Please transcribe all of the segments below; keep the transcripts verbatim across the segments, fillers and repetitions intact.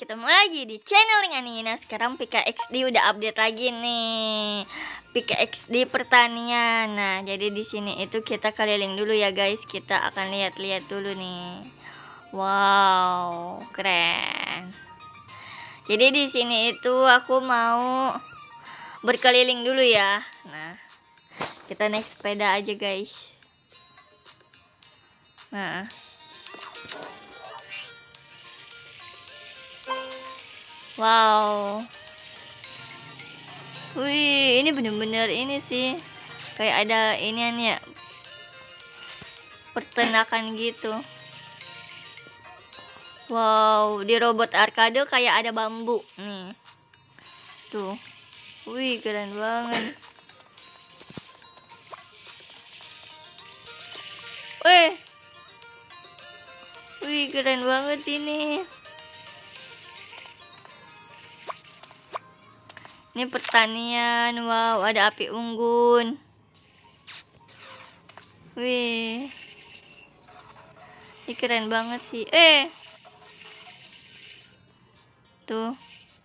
ketemu lagi di channel ini. Nah, sekarang P K X D udah update lagi nih. P K X D pertanian. Nah, jadi di sini itu kita keliling dulu ya, guys. Kita akan lihat-lihat dulu nih. Wow, keren. Jadi di sini itu aku mau berkeliling dulu ya. Nah, kita naik sepeda aja, guys. Nah, wow. Wih, ini bener-bener ini sih. Kayak ada inian ya. Peternakan gitu. Wow, di robot arcade kayak ada bambu nih. Tuh. Wih, keren banget. Wih. Wih, keren banget ini. Ini pertanian. Wow, ada api unggun. Wih. Ini keren banget sih. Eh. Tuh.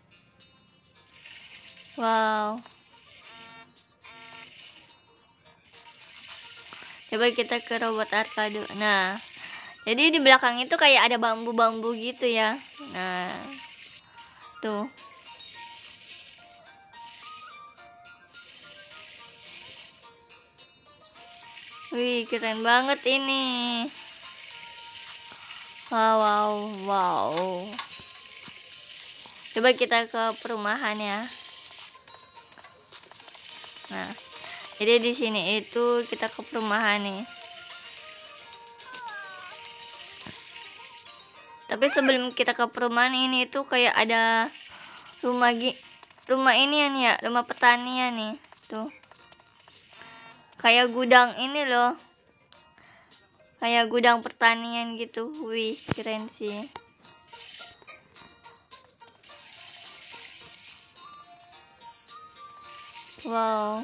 Wow. Coba kita ke robot arcade. Nah, jadi di belakang itu kayak ada bambu-bambu gitu ya. Nah, tuh. Wih, keren banget ini. Wow, wow, wow. Coba kita ke perumahan ya. Nah, jadi di sini itu kita ke perumahan nih. Tapi sebelum kita ke perumahan ini itu kayak ada rumah gi rumah ini ya, rumah petani nih. Tuh. Kayak gudang ini loh. Kayak gudang pertanian gitu. Wih, keren sih. Wow.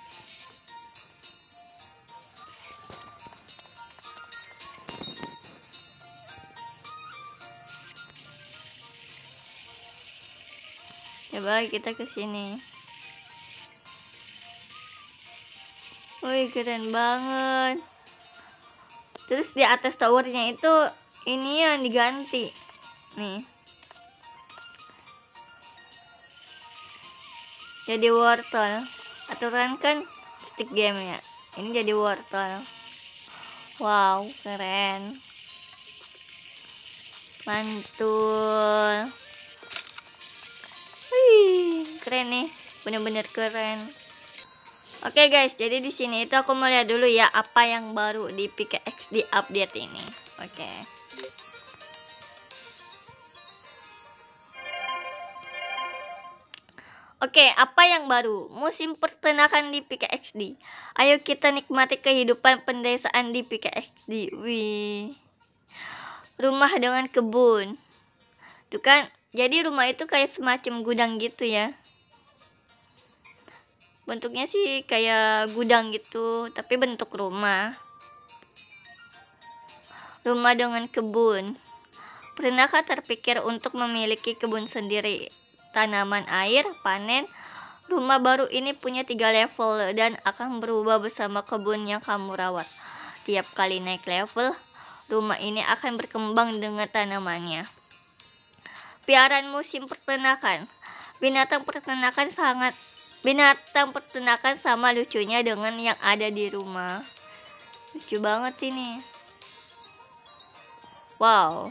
Coba kita ke sini. Wih, keren banget. Terus di atas towernya itu ini yang diganti. Nih. Jadi wortel. Aturan kan stick game ya. Ini jadi wortel. Wow, keren. Mantul. Wih, keren nih. Bener-bener keren. Oke guys, jadi di sini itu aku mau lihat dulu ya apa yang baru di P K X D update ini. Oke. Oke, apa yang baru? Musim peternakan di P K X D. Ayo kita nikmati kehidupan pedesaan di P K X D. Wih. Rumah dengan kebun. Tuh kan, jadi rumah itu kayak semacam gudang gitu ya. Bentuknya sih kayak gudang gitu, tapi bentuk rumah. Rumah dengan kebun. Pernahkah terpikir untuk memiliki kebun sendiri? Tanaman air, panen. Rumah baru ini punya tiga level dan akan berubah bersama kebun yang kamu rawat. Tiap kali naik level, rumah ini akan berkembang dengan tanamannya. Piaraan musim peternakan. Binatang peternakan sangat Binatang peternakan sama lucunya dengan yang ada di rumah. Lucu banget ini. Wow.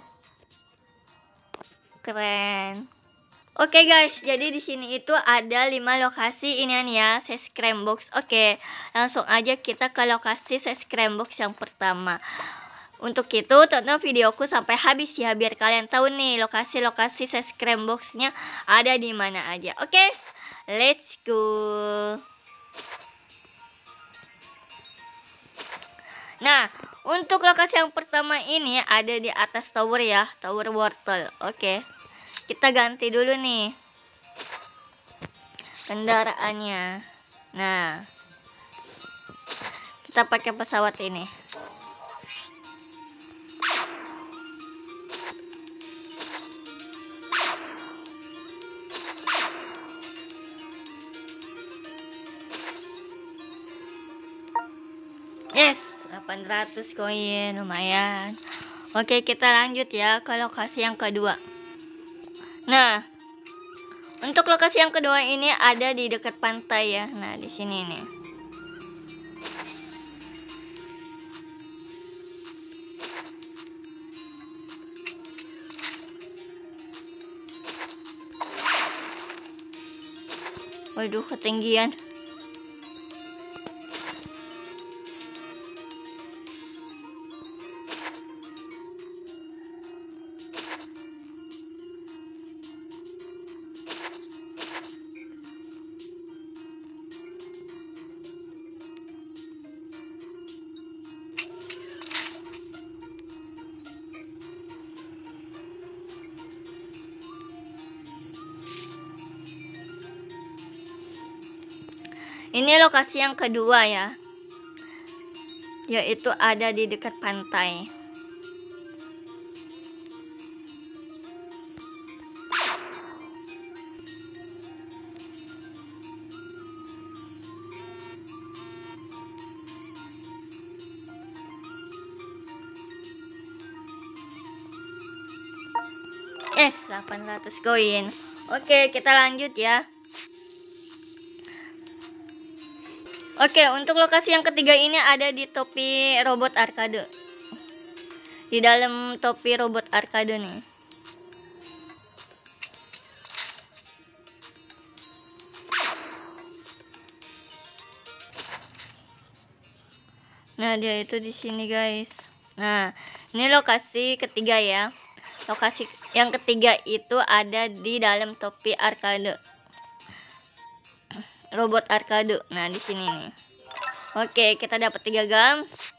Keren. Oke guys, jadi di sini itu ada lima lokasi ini ya, Says Crime Box. Oke, langsung aja kita ke lokasi Says Crime Box yang pertama. Untuk itu tonton videoku sampai habis ya biar kalian tahu nih lokasi-lokasi Says Crime Box-nya ada di mana aja. Oke. Let's go. Nah, untuk lokasi yang pertama ini ada di atas tower ya, tower wortel. Oke. Kita ganti dulu nih kendaraannya. Nah, kita pakai pesawat ini. delapan ratus koin, lumayan. Oke, kita lanjut ya ke lokasi yang kedua. Nah, untuk lokasi yang kedua ini ada di dekat pantai ya. Nah, di sini nih. Waduh, ketinggian. Ini lokasi yang kedua ya, yaitu ada di dekat pantai. Yes, delapan ratus koin. Oke, kita lanjut ya. Oke, untuk lokasi yang ketiga ini ada di topi robot arcade. Di dalam topi robot arcade nih. Nah, dia itu di sini, guys. Nah, ini lokasi ketiga ya. Lokasi yang ketiga itu ada di dalam topi arcade. Robot arcade. Nah, di sini nih. Oke, kita dapat tiga gems.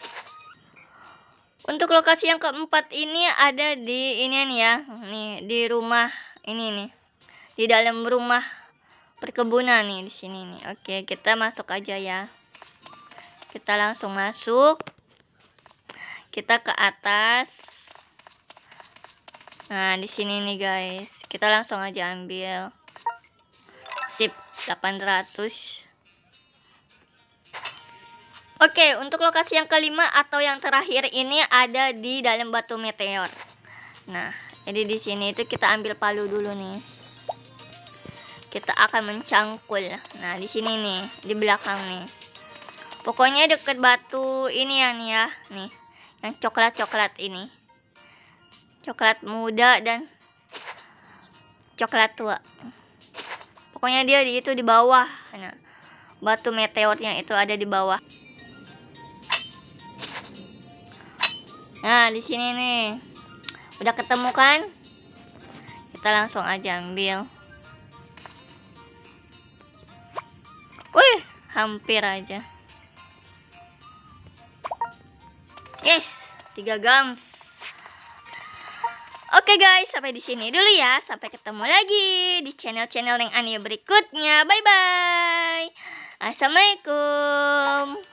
Untuk lokasi yang keempat ini ada di ini nih ya. Nih, di rumah ini nih. Di dalam rumah perkebunan nih di sini nih. Oke, kita masuk aja ya. Kita langsung masuk. Kita ke atas. Nah, di sini nih, guys. Kita langsung aja ambil. Sip, delapan ratus. Oke, untuk lokasi yang kelima atau yang terakhir ini ada di dalam batu meteor. Nah, jadi di sini itu kita ambil palu dulu nih. Kita akan mencangkul. Nah, di sini nih, di belakang nih. Pokoknya deket batu ini ya nih ya, nih. Yang coklat-coklat ini. Coklat muda dan coklat tua. Pokoknya dia itu di bawah. Nah, batu meteornya itu ada di bawah. Nah, di sini nih. Udah ketemu kan? Kita langsung aja ambil. Wih, hampir aja. Yes, tiga gems. Oke guys, sampai di sini dulu ya. Sampai ketemu lagi di channel-channel yang Ania berikutnya. Bye bye. Assalamualaikum.